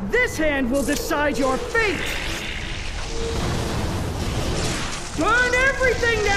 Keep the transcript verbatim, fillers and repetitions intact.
This hand will decide your fate! Burn everything now!